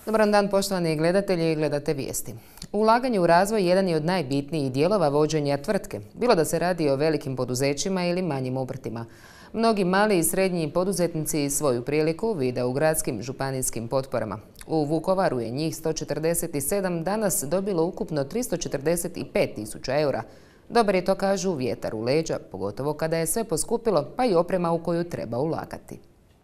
Dobar dan, poštovani gledatelji, gledate vijesti. Ulaganje u razvoj jedan je od najbitnijih dijelova vođenja tvrtke, bilo da se radi o velikim poduzećima ili manjim obrtima. Mnogi mali i srednji poduzetnici svoju priliku vide u gradskim županijskim potporama. U Vukovaru je njih 147 danas dobilo ukupno 345.000 eura. Dobar je to, kažu, vjetar u leđa, pogotovo kada je sve poskupilo, pa i oprema u koju treba ulagati.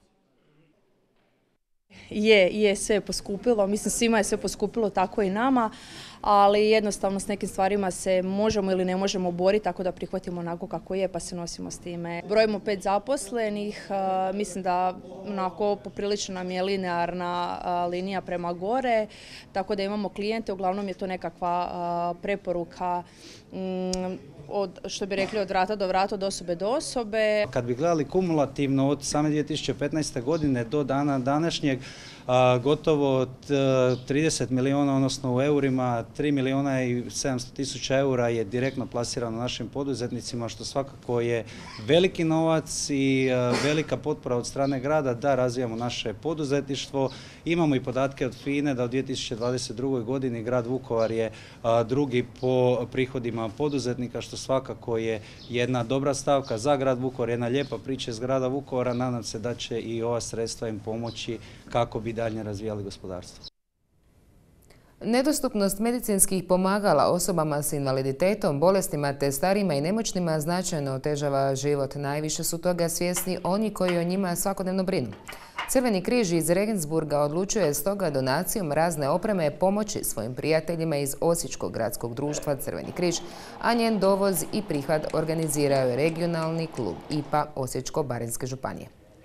Je sve poskupilo, mislim svima je sve poskupilo, tako i nama, ali jednostavno s nekim stvarima se možemo ili ne možemo boriti, tako da prihvatimo onako kako je pa se nosimo s time. Brojimo 5 zaposlenih, mislim da onako poprilično nam je linearna linija prema gore, tako da imamo klijente, uglavnom je to nekakva preporuka od, što bi rekli, od vrata do vrata, od osobe do osobe. Kad bi gledali kumulativno od same 2015. godine do dana današnjeg, gotovo 30 milijuna, odnosno u eurima, 3 milijuna i 700 tisuća eura je direktno plasirano našim poduzetnicima, što svakako je veliki novac i velika potpora od strane grada da razvijamo naše poduzetništvo. Imamo i podatke od FINA-e da u 2022. godini grad Vukovar je drugi po prihodima poduzetnika, što svakako je jedna dobra stavka za grad Vukovar, jedna lijepa priča iz grada Vukovara. Nadam se da će i ova sredstva im pomoći kako bi dalje razvijali gospodarstvo. Nedostupnost medicinskih pomagala osobama s invaliditetom, bolestima te starima i nemoćnima značajno otežava život. Najviše su toga svjesni oni koji o njima svakodnevno brinu. Crveni križ iz Regensburga odlučuje stoga donacijom razne opreme pomoći svojim prijateljima iz Osječkog gradskog društva Crveni križ, a njen dovoz i prihvat organizirao je regionalni klub IPA Osječko-baranjske županije.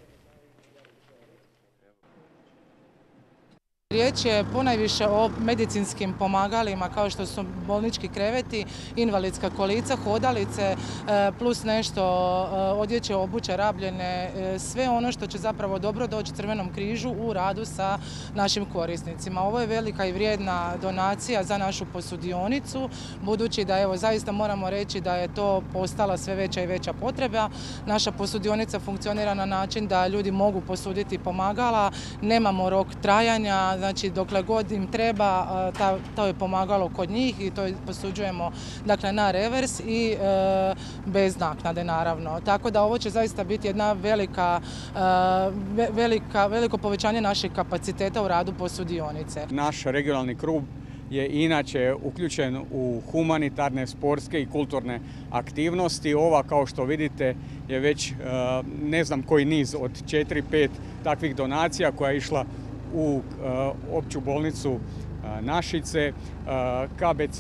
Riječ je ponajviše o medicinskim pomagalima kao što su bolnički kreveti, invalidska kolica, hodalice, plus nešto odjeće, obuće, rabljene, sve ono što će zapravo dobro doći Crvenom križu u radu sa našim korisnicima. Ovo je velika i vrijedna donacija za našu posudionicu, budući da evo zaista moramo reći da je to postala sve veća i veća potreba. Naša posudionica funkcionira na način da ljudi mogu posuditi pomagala, nemamo rok trajanja, znači dokle god im treba, to je pomagalo kod njih i to posuđujemo dakle, na revers i bez naknade naravno. Tako da ovo će zaista biti jedna veliko povećanje naših kapaciteta u radu posudionice. Naš regionalni klub je inače uključen u humanitarne, sportske i kulturne aktivnosti. Ova, kao što vidite, je već ne znam koji niz od 4-5 takvih donacija koja je išla u opću bolnicu Našice, KBC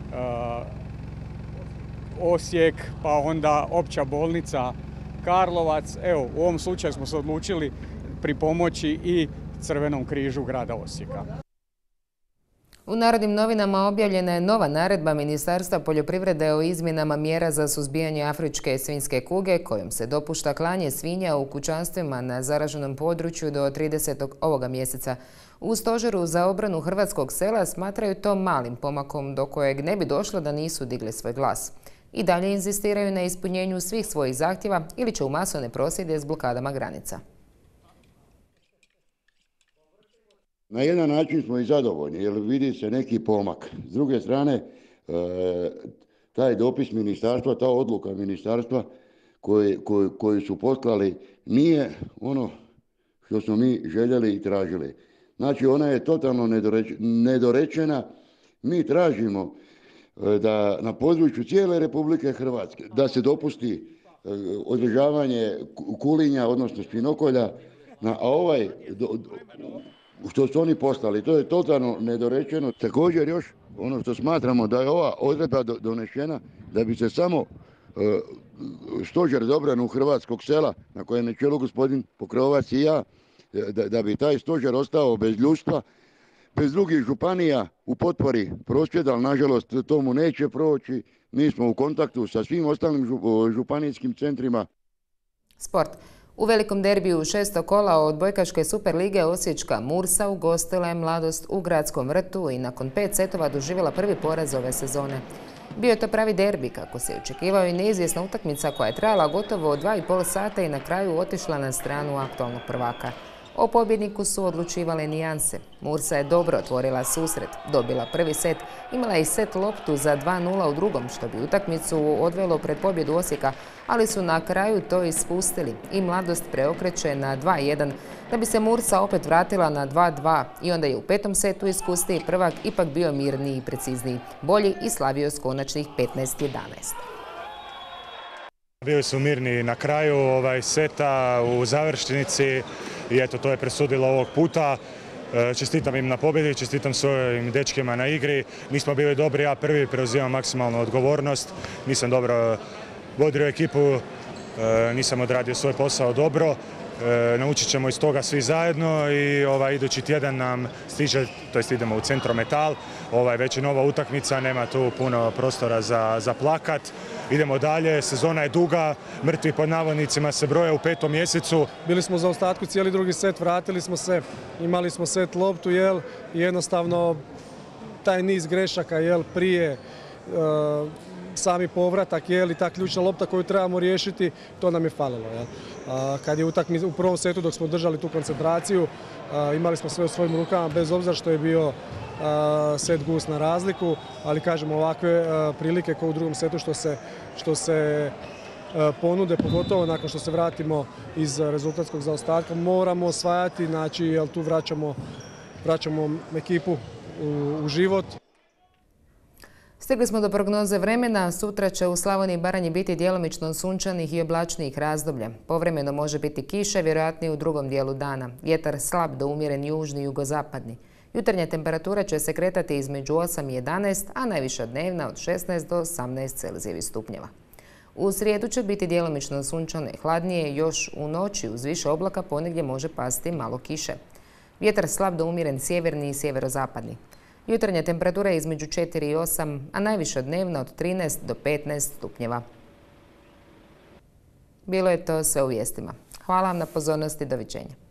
Osijek, pa onda opća bolnica Karlovac. Evo, u ovom slučaju smo se odlučili pripomoći i Crvenom križu grada Osijeka. U Narodnim novinama objavljena je nova naredba Ministarstva poljoprivrede o izmjenama mjera za suzbijanje afričke svinjske kuge, kojom se dopušta klanje svinja u kućanstvima na zaraženom području do 30. ovoga mjeseca. U Stožeru za obranu hrvatskog sela smatraju to malim pomakom do kojeg ne bi došlo da nisu digli svoj glas. I dalje inzistiraju na ispunjenju svih svojih zahtjeva ili će u masovne prosvjede s blokadama granica. Na jedan način smo i zadovoljni jer vidi se neki pomak. S druge strane, taj dopis ministarstva, ta odluka ministarstva koju su poslali nije ono što smo mi željeli i tražili. Znači ona je totalno nedorečena. Mi tražimo da na području cijele Republike Hrvatske da se dopusti održavanje kulinja, odnosno svinokolja, a ovaj što su oni poslali, to je totalno nedorečeno. Također još ono što smatramo da je ova odredba donešena da bi se samo Stožer za obranu hrvatskog sela, na kojem je na čelu gospodin Pokrovac i ja, da bi taj stožer ostao bez ljudstva, bez drugih županija u potpori prosvjeda, ali nažalost tomu neće proći. Mi smo u kontaktu sa svim ostalim županijskim centrima. Sport. U velikom derbiju 6. kola odbojkaške Superlige Osječka Mursa ugostila je Mladost u Gradskom vrtu i nakon 5 setova doživjela prvi poraz ove sezone. Bio je to pravi derbi, kako se očekivao, i neizvjesna utakmica koja je trajala gotovo 2,5 sata i na kraju otišla na stranu aktualnog prvaka. O pobjedniku su odlučivale nijanse. Mursa je dobro otvorila susret, dobila prvi set, imala je set loptu za 2:0 u drugom, što bi utakmicu odvelo pred pobjedu Osijeka, ali su na kraju to ispustili i Mladost preokreće na 2:1, da bi se Mursa opet vratila na 2:2 i onda je u petom setu iskusniji prvak ipak bio mirniji i precizniji, bolji i slavio s konačnih 15:11. Bili su mirni na kraju seta u završnici i eto, to je presudilo ovog puta. Čestitam im na pobjedi, čestitam svojim dečkima na igri. Mi smo bili dobri, ja prvi preuzimam maksimalnu odgovornost. Nisam dobro vodio ekipu, nisam odradio svoj posao dobro. Naučit ćemo iz toga svi zajedno i idući tjedan nam stiže, to jest idemo u Centrometal, već je nova utakmica, nema tu puno prostora za plakat. Idemo dalje, sezona je duga, mrtvi pod navodnicima se broje u 5. mjesecu. Bili smo u zaostatku cijeli drugi set, vratili smo se, imali smo set loptu, i jednostavno taj niz grešaka prije sami povratak i ta ključna lopta koju trebamo riješiti, to nam je falilo. Kad je u prvom setu dok smo držali tu koncentraciju, imali smo sve u svojim rukama, bez obzira što je bio set gus na razliku, ali kažemo ovakve prilike kao u drugom setu što se ponude, pogotovo nakon što se vratimo iz rezultatskog zaostatka, moramo osvajati, znači jer tu vraćamo ekipu u život. Stigli smo do prognoze vremena. Sutra će u Slavoniji i Baranji biti djelomično sunčanih i oblačnijih razdoblja. Povremeno može biti kiše, vjerojatnije u drugom dijelu dana. Vjetar slab do umjeren južni i jugozapadni. Jutarnja temperatura će se kretati između 8 i 11, a najviša dnevna od 16 do 18 Celzijevih stupnjeva. U srijedu će biti djelomično sunčano i hladnije, još u noći uz više oblaka ponegdje može pasti malo kiše. Vjetar slab do umjeren sjeverni i sjeverozapadni. Jutarnja temperatura je između 4 i 8, a najviša dnevna od 13 do 15 stupnjeva. Bilo je to sve u vijestima. Hvala vam na pozornosti, doviđenja.